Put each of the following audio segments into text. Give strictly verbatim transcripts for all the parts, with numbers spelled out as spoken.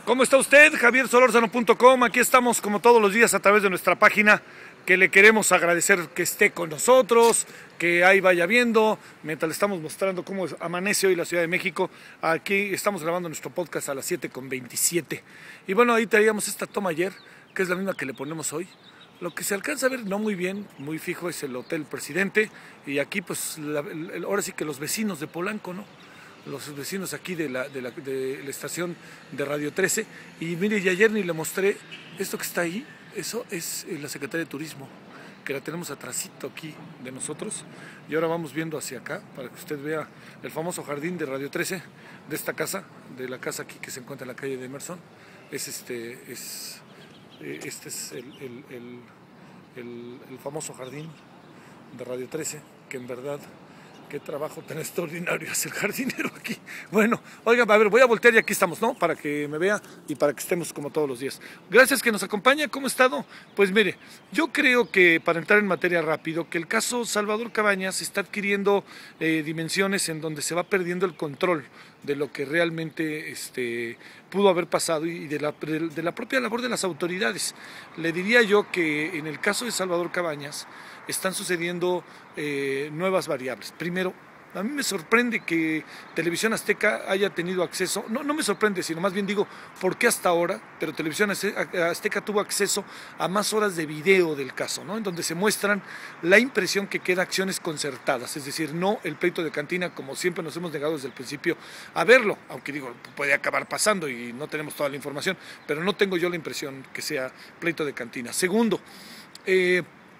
¿Cómo está usted? Javier Solórzano punto com, aquí estamos como todos los días a través de nuestra página, que le queremos agradecer que esté con nosotros, que ahí vaya viendo, mientras le estamos mostrando cómo amanece hoy la Ciudad de México. Aquí estamos grabando nuestro podcast a las siete con veintisiete. Y bueno, ahí traíamos esta toma ayer, que es la misma que le ponemos hoy. Lo que se alcanza a ver no muy bien, muy fijo, es el Hotel Presidente, y aquí pues la, el, ahora sí que los vecinos de Polanco, ¿no? Los vecinos aquí de la, de, la, de la estación de Radio trece. Y mire, y ayer ni le mostré esto que está ahí. Eso es la Secretaría de Turismo, que la tenemos atrásito aquí de nosotros. Y ahora vamos viendo hacia acá para que usted vea el famoso jardín de Radio trece, de esta casa, de la casa aquí que se encuentra en la calle de Emerson. Es este, es, este es el, el, el, el, el famoso jardín de Radio trece, que en verdad... Qué trabajo tan extraordinario hace el jardinero aquí. Bueno, oigan, a ver, voy a voltear y aquí estamos, ¿no? Para que me vea y para que estemos como todos los días. Gracias que nos acompaña. ¿Cómo ha estado? Pues mire, yo creo que, para entrar en materia rápido, que el caso Salvador Cabañas está adquiriendo eh, dimensiones en donde se va perdiendo el control de lo que realmente este, pudo haber pasado y de la, de la propia labor de las autoridades. Le diría yo que en el caso de Salvador Cabañas están sucediendo eh, nuevas variables. Primero, a mí me sorprende que Televisión Azteca haya tenido acceso, no, no me sorprende, sino más bien digo, ¿por qué hasta ahora? Pero Televisión Azteca tuvo acceso a más horas de video del caso, ¿no? En donde se muestran la impresión que queda acciones concertadas, es decir, no el pleito de cantina, como siempre nos hemos negado desde el principio a verlo, aunque digo, puede acabar pasando y no tenemos toda la información, pero no tengo yo la impresión que sea pleito de cantina. Segundo, eh,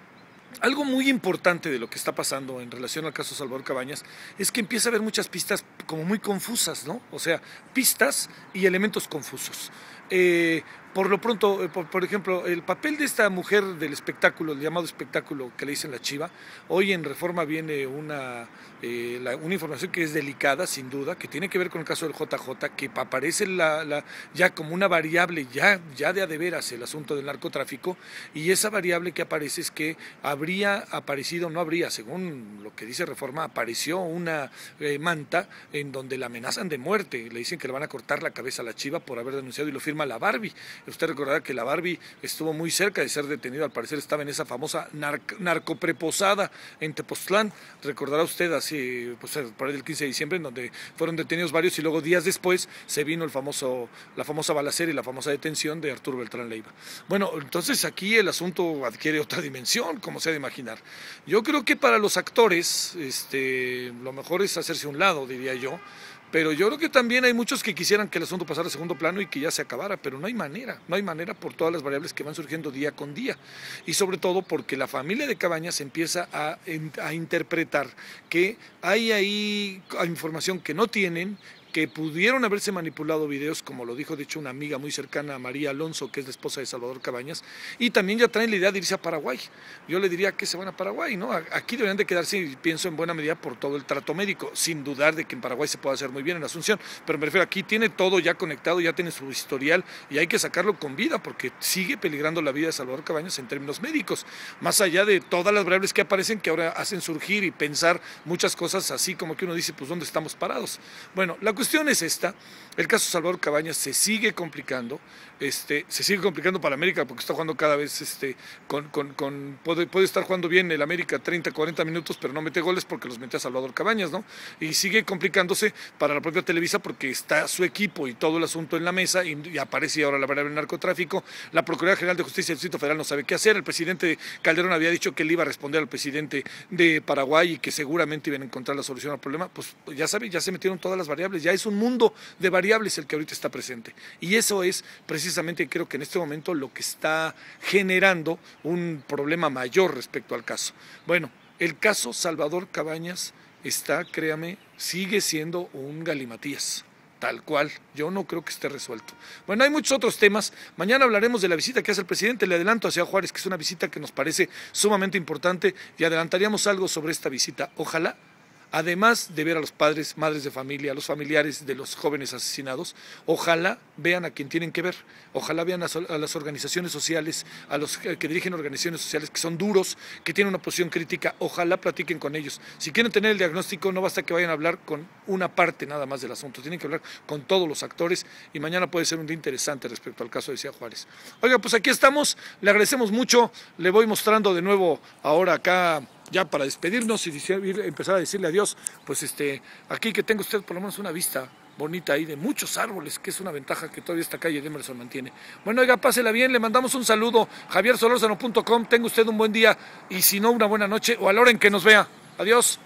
algo muy importante de lo que está pasando en relación al caso Salvador Cabañas es que empieza a haber muchas pistas como muy confusas, ¿no? O sea, pistas y elementos confusos. Eh, por lo pronto, por, por ejemplo, el papel de esta mujer del espectáculo, el llamado espectáculo que le dicen la Chiva, hoy en Reforma viene una, eh, la, una información que es delicada, sin duda, que tiene que ver con el caso del J J, que aparece la, la, ya como una variable, ya, ya de a de veras el asunto del narcotráfico, y esa variable que aparece es que habría aparecido, no habría, según lo que dice Reforma, apareció una eh, manta en donde la amenazan de muerte, le dicen que le van a cortar la cabeza a la Chiva por haber denunciado, y lo firma la Barbie. Usted recordará que la Barbie estuvo muy cerca de ser detenida, al parecer estaba en esa famosa narc narcopreposada en Tepoztlán. Recordará usted así, pues por ahí del quince de diciembre, en donde fueron detenidos varios y luego días después se vino el famoso, la famosa balacera y la famosa detención de Arturo Beltrán Leiva. Bueno, entonces aquí el asunto adquiere otra dimensión, como se ha de imaginar. Yo creo que para los actores, este, lo mejor es hacerse a un lado, diría yo. Pero yo creo que también hay muchos que quisieran que el asunto pasara a segundo plano y que ya se acabara, pero no hay manera, no hay manera por todas las variables que van surgiendo día con día. Y sobre todo porque la familia de Cabañas empieza a, a interpretar que hay ahí información que no tienen, que pudieron haberse manipulado videos, como lo dijo de hecho una amiga muy cercana a María Alonso, que es la esposa de Salvador Cabañas, y también ya traen la idea de irse a Paraguay. Yo le diría que se van a Paraguay, ¿no? Aquí deberían de quedarse, y pienso en buena medida por todo el trato médico, sin dudar de que en Paraguay se puede hacer muy bien en Asunción, pero me refiero, aquí tiene todo ya conectado, ya tiene su historial, y hay que sacarlo con vida, porque sigue peligrando la vida de Salvador Cabañas en términos médicos, más allá de todas las variables que aparecen, que ahora hacen surgir y pensar muchas cosas así como que uno dice, pues ¿dónde estamos parados? Bueno, la cuestión La cuestión es esta, el caso Salvador Cabañas se sigue complicando, este, se sigue complicando para América porque está jugando cada vez, este, con, con, con puede, puede estar jugando bien el América treinta, cuarenta minutos, pero no mete goles porque los mete a Salvador Cabañas, ¿no? Y sigue complicándose para la propia Televisa porque está su equipo y todo el asunto en la mesa y, y aparece ahora la variable del narcotráfico. La Procuraduría General de Justicia del Distrito Federal no sabe qué hacer. El presidente Calderón había dicho que él iba a responder al presidente de Paraguay y que seguramente iban a encontrar la solución al problema. Pues ya sabe, ya se metieron todas las variables, ya es un mundo de variables el que ahorita está presente. Y eso es precisamente, creo que en este momento, lo que está generando un problema mayor respecto al caso. Bueno, el caso Salvador Cabañas está, créame, sigue siendo un galimatías. Tal cual, yo no creo que esté resuelto. Bueno, hay muchos otros temas. Mañana hablaremos de la visita que hace el presidente. Le adelanto a Ciudad Juárez, que es una visita que nos parece sumamente importante, y adelantaríamos algo sobre esta visita. Ojalá además de ver a los padres, madres de familia, a los familiares de los jóvenes asesinados, ojalá vean a quien tienen que ver, ojalá vean a, a las organizaciones sociales, a los que, que dirigen organizaciones sociales que son duros, que tienen una posición crítica, ojalá platiquen con ellos. Si quieren tener el diagnóstico, no basta que vayan a hablar con una parte nada más del asunto, tienen que hablar con todos los actores y mañana puede ser un día interesante respecto al caso de Ciudad Juárez. Oiga, pues aquí estamos, le agradecemos mucho, le voy mostrando de nuevo ahora acá, ya para despedirnos y decir, empezar a decirle adiós, pues este, aquí que tenga usted por lo menos una vista bonita ahí de muchos árboles, que es una ventaja que todavía esta calle de Emerson mantiene. Bueno, oiga, pásela bien, le mandamos un saludo, javier solórzano punto com, tenga usted un buen día y si no, una buena noche o a la hora en que nos vea. Adiós.